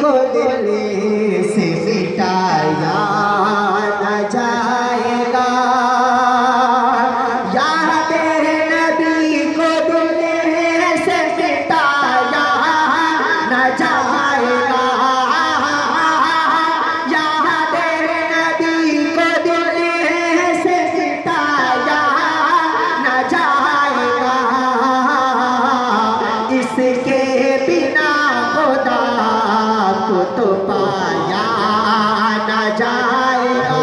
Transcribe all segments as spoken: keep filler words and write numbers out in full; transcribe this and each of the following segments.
को दिल से मिटाया न जाएगा, याद नबी को दिल से मिटाया न जाएगा, याद नबी को दिल से मिटाया न जाएगा, इसके बिना खुदा को तो पाया न जाएगा,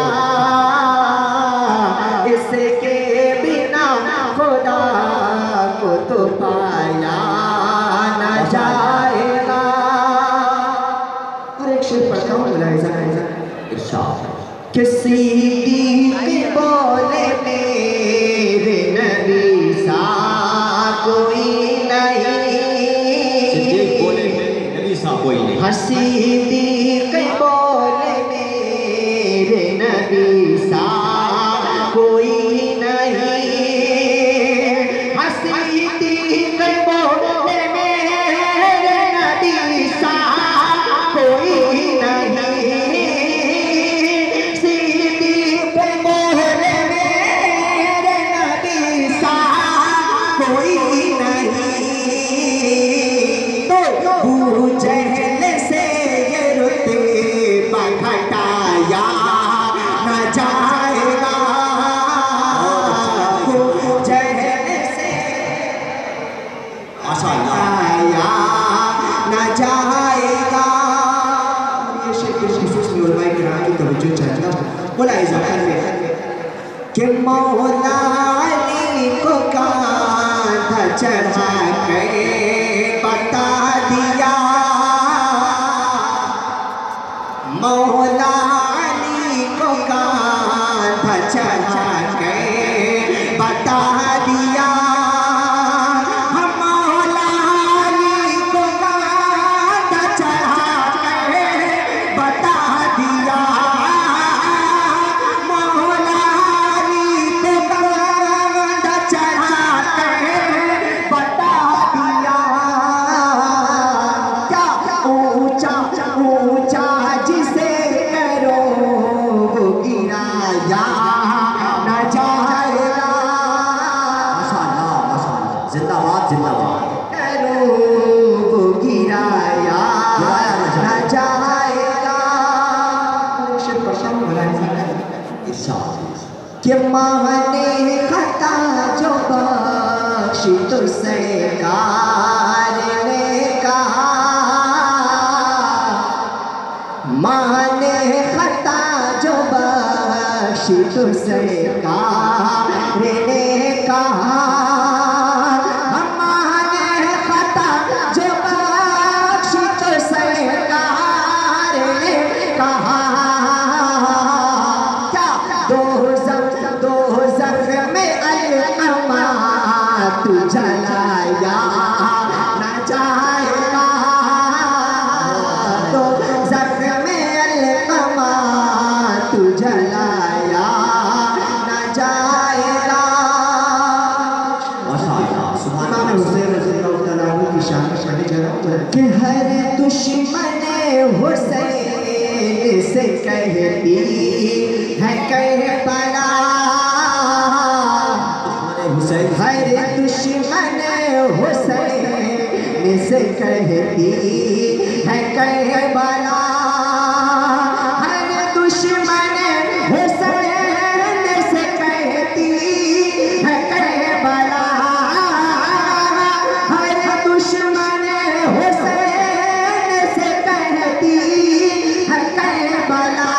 इसके बिना खुदा को तो पाया न जाएगा। और एक शेर पढ़ता हूँ, मुलाहिजा इरशाद, किसी की बोले मेरे नबी सा कोई नहीं, बोले नबी सा कोई नहीं, हसी बोले मेरे नबी सा कोई नहीं, हसी बोले मेरे नबी सा कोई नहीं, सिद्दीक़ बोले मेरे नबी सा कोई नहीं, तो अबू जहल से ये रुतबा घटाया न जाएगा, अबू जहल से घटाया न जाएगा। ये शेर खुसूस में उलमाए किराम की तवज्जो चाहता हूँ, बोला इज़ाफ़ा में कि मौला अली को कांधा चढ़ा के बता दिया, मौला अली को कांधा चढ़ा के बता दिया, हम मौला अली को कांधा चढ़ा के बता दिया, मौला अली को कांधा चढ़ा के बता दिया, क्या ऊंचा ऊंचा जिसे करो वो गिराया न जाएगा, माशाअल्लाह माशाअल्लाह, जिंदाबाद जिंदाबाद, करो वो गिराया न जाएगा। शेर पढ़ता हूँ, कि माने खता जो बख्शी तो सरकार ने कहा, माने खता जो बख्शी तो सरकार ने कहा, माने खता जो बख्शी तो सरकार ने कहा, तू जलाया न जाएगा, तो ज़ख्म में अलक़मा तू जलाया न जाएगा। माशाअल्लाह सुभान अल्लाह। हुसैन रज़ियल्लाहु तआला अन्हु की शान शान जरा कि हर दुश्मन हुसैन से कहती है करबला, हर दुश्मन हुसैन से कहती है करबला, हर दुश्मन हुसैन से कहती है करबला, हर दुश्मन हुसैन से कहती है करबला,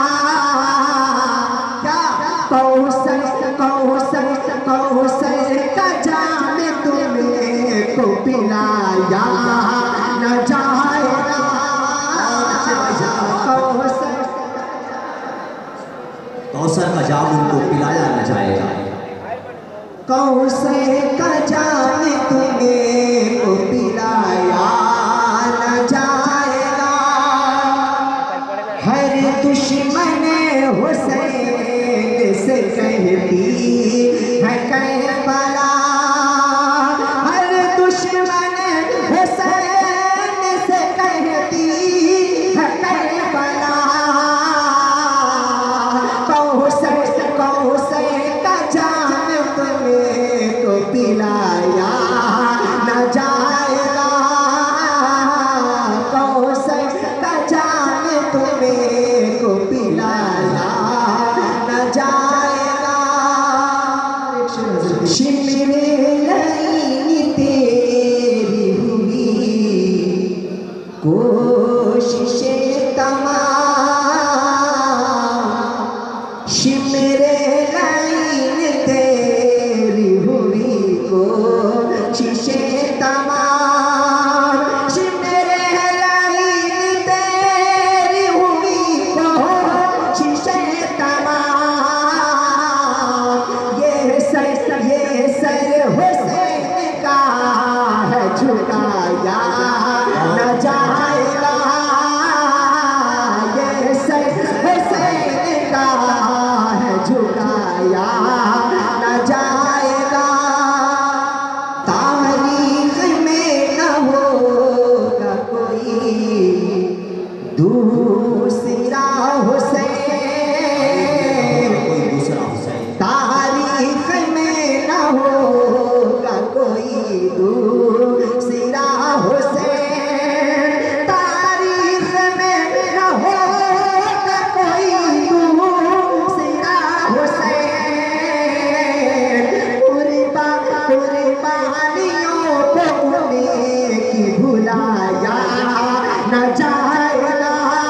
क्या कौसर कौसर कौसर का जाम तुम्हें को पिलाया न जाएगा, कौसर कौसर का जाम उनको पिलाया न जाएगा, कौसर का जाम तुम्हें को पिलाया न जाएगा, हर दुश्मन हुसैन से कहती है करबला, हर दुश्मन हुसैन से कहती कोशिशें तमाम शिमरे लाइन तेरी हुई कोशिशें तमाम शिमरे लाइन तेरी हुई कोशिशें तमाम ये सर ये सर हुसैन का है झुकाया न जाएगा ये सर हुसैन का है झुकाया न जाएगा तारीख में न होगा कोई दूसरा हुसैन तारीख में न होगा कोई दूसरा हुसैन तारीख में न होगा कोई दूसरा हुसैन कुर्बा कुर्बानियों को की भुलाया न जाएगा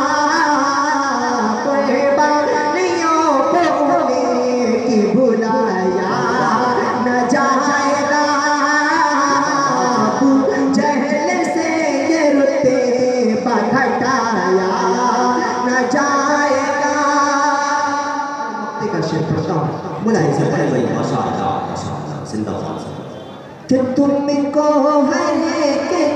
कुर्बानियों को की भुलाया न जाएगा जहल से ये रुते घटाया न जाएगा का शेर पढ़ता हूँ मुलाहिजा कि तुमको हर एक